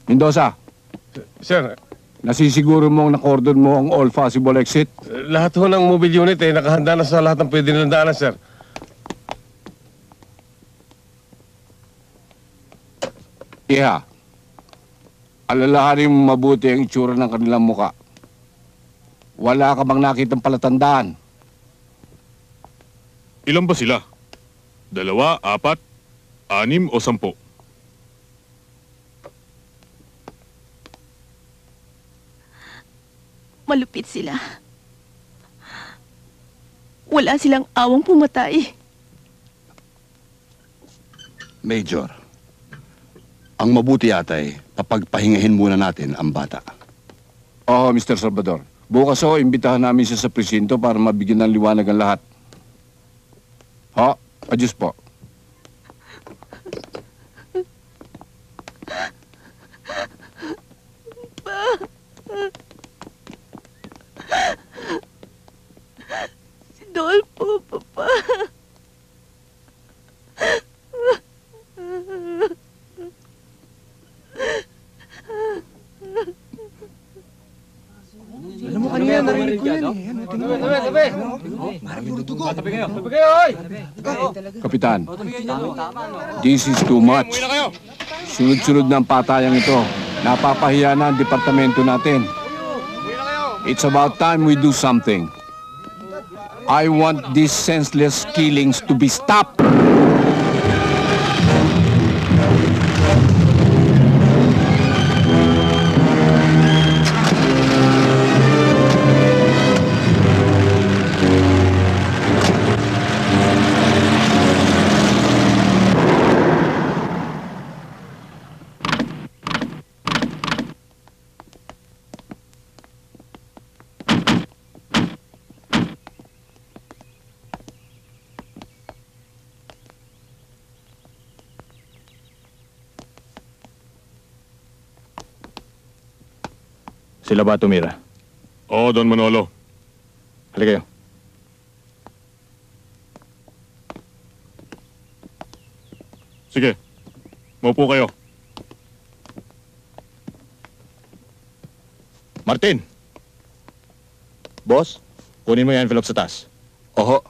Mendoza, Sir, nasisiguro mong nakordon mo ang all possible exit? lahat ho ng mobile unit nakahanda na sa lahat ng pwede nilang daanan, sir. Iha, alalahanin mo mabuti ang itsura ng kanilang muka. Wala ka bang nakitang palatandaan? Ilan ba sila? 2, 4, 6 o 10? Malupit sila. Wala silang awang pumatay. Major, ang mabuti yata'y papagpahingahin muna natin ang bata. Oo, Mr. Salvador. Bukas imbitahan namin siya sa presinto para mabigyan ng liwanag ang lahat. Ho, adios po. Si Dolfo, Papa. Alam mo kanina, narinig ko yan eh. Tabi kayo, oy! Kapitan, this is too much. Sunod-sunod na ang patayang ito. Napapahiya na ang departamento natin. It's about time we do something. I want these senseless killings to be stopped. Sila ba tumira? Oo, Don Manolo. Halika kayo. Sige, maupo kayo. Martin! Boss? Kunin mo yung envelope sa taas. Oho.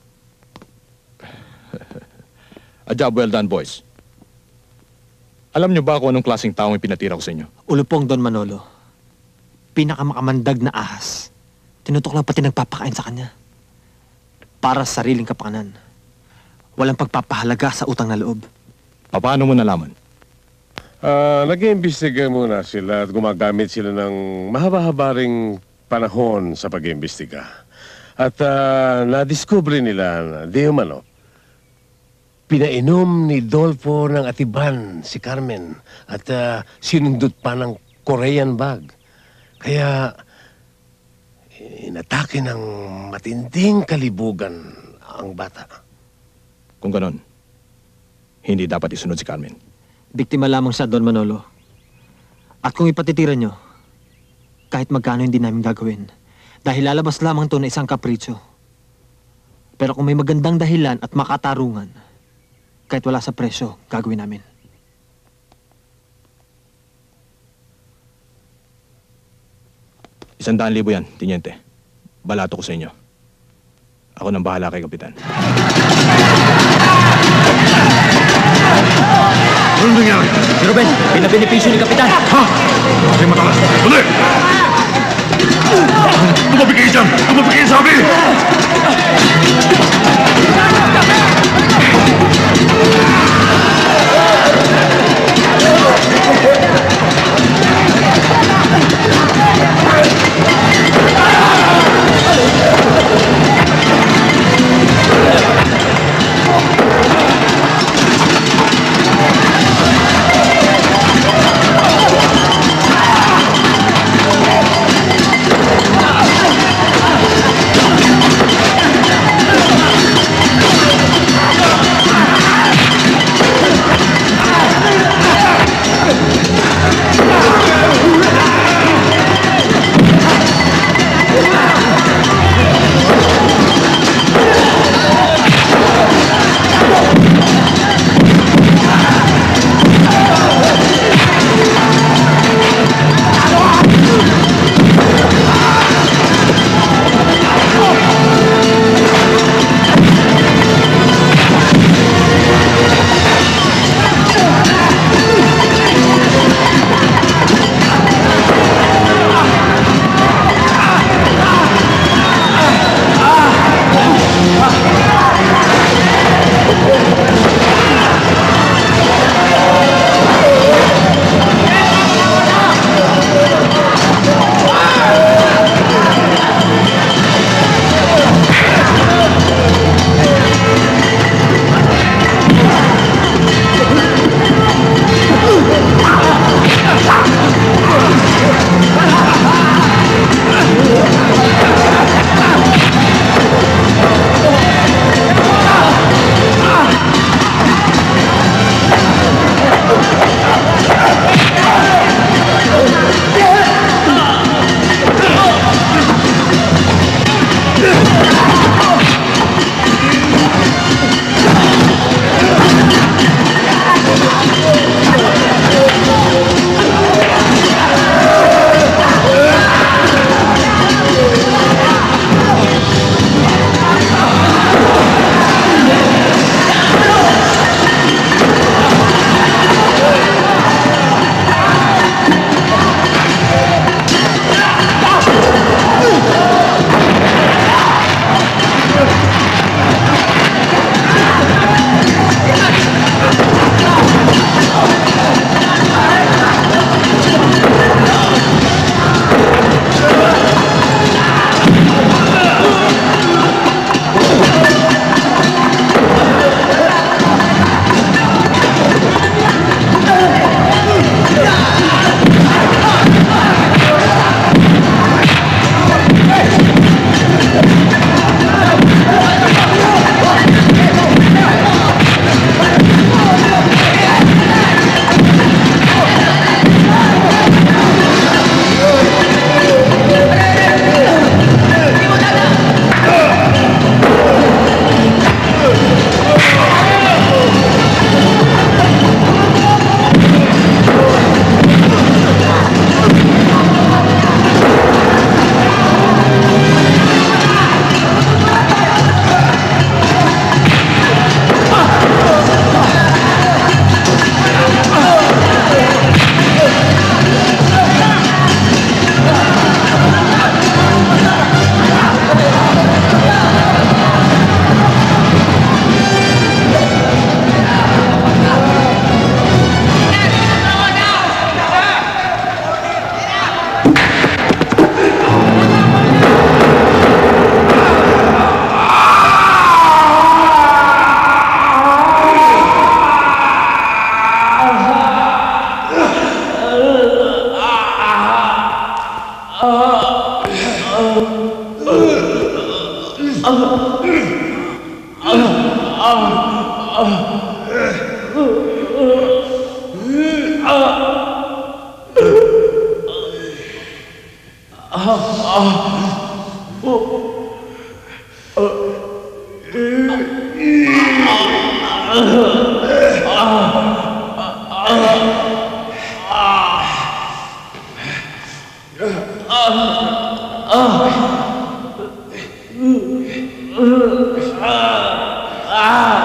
A job well done, boys. Alam niyo ba kung anong klaseng taong ipinatira ko sa inyo? Ulupong Don Manolo. Pinakamakamandag na ahas. Tinutok lang pati nagpapakain sa kanya. Para sa sariling kapakanan. Walang pagpapahalaga sa utang na loob. Paano mo nalaman? Nag-iimbestiga muna sila at gumagamit sila ng mahaba-haba ring panahon sa pag-iimbestiga. At na-discover nila na di umano, pinainom ni Dolfo ng atiban si Carmen at sinundot pa ng Korean bag. Kaya inatake ng matinding kalibugan ang bata. Kung ganon, hindi dapat isunod si Carmen. Biktima lamang siya, Don Manolo. At kung ipatitira nyo, kahit magkano hindi namin gagawin. Dahil lalabas lamang to na isang kapritsyo. Pero kung may magandang dahilan at makatarungan, kahit wala sa presyo, gagawin namin. ₱100,000 yan, Tiniente. Balato ko sa inyo. Ako nang bahala kay Kapitan. Anong nangyari? Si Ruben, pinabenepisyo ni Kapitan. Ha? Kasi matalas. Dali! Tumabi kayo dyan! Tumabi kayo, sabi! Ah!